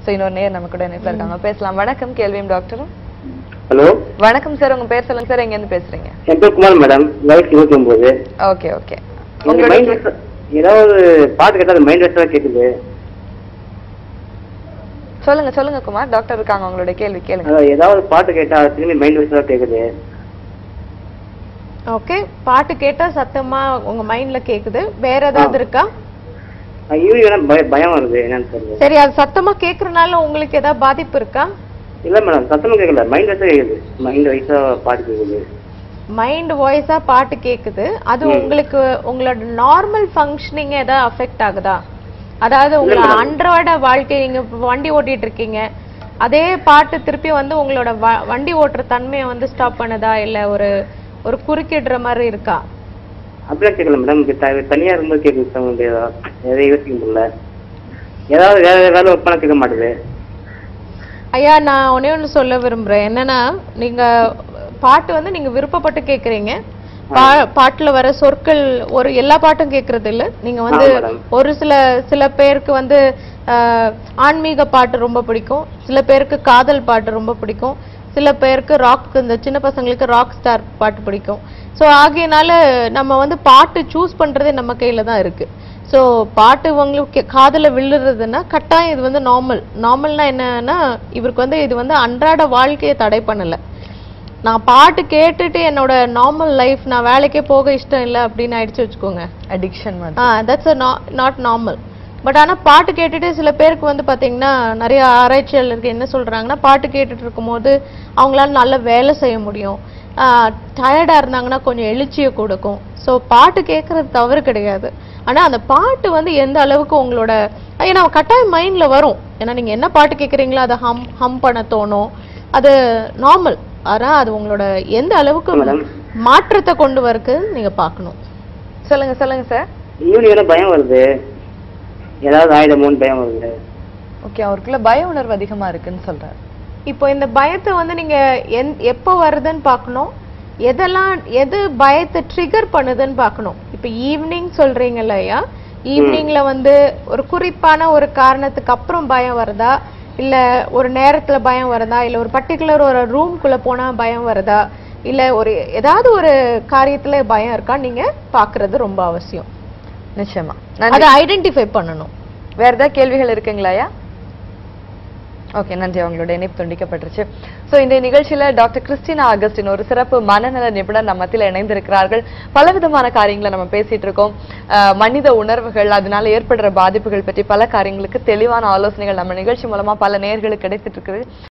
இன்னொரு நேர் நம்ம கூட இணைப்பில் இருக்காங்க, பேசலாம். வணக்கம். கேள்வியும் டாக்டரும். ஹலோ, வணக்கம் சார். உங்க பேர் சொல்லுங்க சார். எங்க இருந்து பேசுறீங்க? என் பேர் குமார் மேடம், வயசு 29. Okay okay. ஏதாவது பாட்டு கேட்டா மைண்ட் ரெஸ்டா கேக்குது. சொல்லுங்க சொல்லுங்க குமார், டாக்டர் இருக்காங்க, உங்களுடைய கேள்வி கேளுங்க. ஏதாவது பாட்டு கேட்டா திரும்பி மைண்ட் ரெஸ்டா கேக்குது. ஓகே, பாட்டு கேட்டா சத்தமா உங்க மைண்ட்ல கேக்குது. வேற ஏதாவது இருக்கா? பயம் வருது, என்னன்னு தெரியல. சரி, அது சத்தமா கேக்குறதுனால உங்களுக்கு ஏதாவது பாதிப்பு இருக்கா? இல்ல மேடம், சத்தமா கேட்கல, மைண்ட் ரெஸ்டா கேக்குது. மைண்ட் வைஸா பாட்டு கேக்குது. மைண்ட் வாய்ஸா பாட்டு கேக்குது. அது உங்களுக்கு உங்களோட நார்மல் ஃபங்க்ஷனிங் ஏதாவது அஃபெக்ட் ஆகுதா? அதாவது உங்களோட அன்றாட வாழ்க்கை, நீங்க வண்டி ஓட்டிட்டு இருக்கீங்க, அதே பாட்டு திருப்பி வந்து உங்களோட வண்டி ஓட்டுற தன்மையை வந்து ஸ்டாப் பண்ணுதா, இல்ல ஒரு ஒரு குறுக்கிடுற மாதிரி இருக்கா? அப்படிலாம் கேட்கல மேடம், தனியா இருக்கும்போது கேட்க எதை யோசிக்க முடியல. ஏதாவது வேற வேலை ஒர்க் பண்ண கேட்க மாட்டேது. ஐயா, நான் ஒன்னே ஒன்று சொல்ல விரும்புறேன். என்னன்னா, நீங்க பாட்டு வந்து நீங்க விருப்பப்பட்டு கேக்குறீங்க. பாட்டுல வர சொற்கள் ஒரு எல்லா பாட்டும் கேக்குறது இல்ல. நீங்க வந்து ஒரு சில பேருக்கு வந்து ஆன்மீக பாட்டு ரொம்ப பிடிக்கும், சில பேருக்கு காதல் பாட்டு ரொம்ப பிடிக்கும், சில பேருக்கு ராக், இந்த சின்ன பசங்களுக்கு ராக் ஸ்டார் பாட்டு பிடிக்கும். ஸோ ஆகையினால நம்ம வந்து பாட்டு சூஸ் பண்றதே நம்ம கையில தான் இருக்கு. ஸோ பாட்டு உங்களுக்கு காதல விழுறதுன்னா கட்டாயம் இது வந்து நார்மல்னா என்னன்னா, இவருக்கு வந்து இது வந்து அன்றாட வாழ்க்கையை தடை பண்ணல. நான் பாட்டு கேட்டுட்டு என்னோட நார்மல் லைஃப், நான் வேலைக்கே போக இஷ்டம் இல்லை அப்படின்னு ஆயிடுச்சு வச்சுக்கோங்க, addiction. That's not normal. But ஆனா பாட்டு கேட்டுட்டு சில பேருக்கு வந்து பாத்தீங்கன்னா, நிறைய ஆராய்ச்சியாளருக்கு என்ன சொல்றாங்கன்னா, பாட்டு கேட்டுட்டு இருக்கும்போது அவங்களால நல்ல வேலை செய்ய முடியும், டயர்டா இருந்தாங்கன்னா கொஞ்சம் எழுச்சியை கொடுக்கும். ஸோ பாட்டு கேட்கறது தவறு கிடையாது. ஆனா அந்த பாட்டு வந்து எந்த அளவுக்கு உங்களோட, ஏன்னா கட்டாயம் மைண்ட்ல வரும். ஏன்னா நீங்க என்ன பாட்டு கேட்குறீங்களோ அதை ஹம் பண்ண தோணும், அது நார்மல். ஆனா அது உங்களோட எந்த அளவுக்கு மாற்றத்தை கொண்டு வரக்கு நீங்க பாக்கணும். சொல்லுங்க சொல்லுங்க சார். ஈவினிங் பயம் வருது, ஏதாவது ஆயுதமோன்னு பயம் வருது. ஓகே, அவருக்குள்ள பய உணர்வு அதிகமா இருக்குன்னு சொல்றாரு. இப்போ இந்த பயத்தை வந்து நீங்க எப்போ வருதுன்னு பார்க்கணும், எது பயத்தை ட்ரிகர் பண்ணுதுன்னு பார்க்கணும். இப்போ ஈவினிங் சொல்றீங்க இல்லையா, ஈவினிங்ல வந்து ஒரு குறிப்பான ஒரு காரணத்துக்கு அப்புறம் பயம் வருதா, இல்ல ஒரு நேரத்துல பயம் வருதா, இல்ல ஒரு பர்டிகுலர் ஒரு ரூம்குள்ள போனா பயம் வருதா, இல்ல ஒரு ஏதாவது ஒரு காரியத்துல பயம் இருக்கா, நீங்க பாக்குறது ரொம்ப அவசியம். நிச்சயமா அதை ஐடென்டிஃபை பண்ணணும். வேற ஏதாவது கேள்விகள் இருக்குங்களாயா? ஓகே, நன்றி. அவங்களோட இணைப்பு துண்டிக்கப்பட்டுருச்சு. ஸோ இந்த நிகழ்ச்சியில டாக்டர் கிறிஸ்டினா அகஸ்டின், ஒரு சிறப்பு மனநல நிபுணர் நம்ம மத்தியில் இணைந்திருக்கிறார்கள். பலவிதமான காரியங்களை நம்ம பேசிட்டு இருக்கோம். மனித உணர்வுகள், அதனால ஏற்படுற பாதிப்புகள் பற்றி பல காரியங்களுக்கு தெளிவான ஆலோசனைகள் நம்ம நிகழ்ச்சி மூலமா பல நேயர்களுக்கு கிடைத்துட்டு இருக்குது.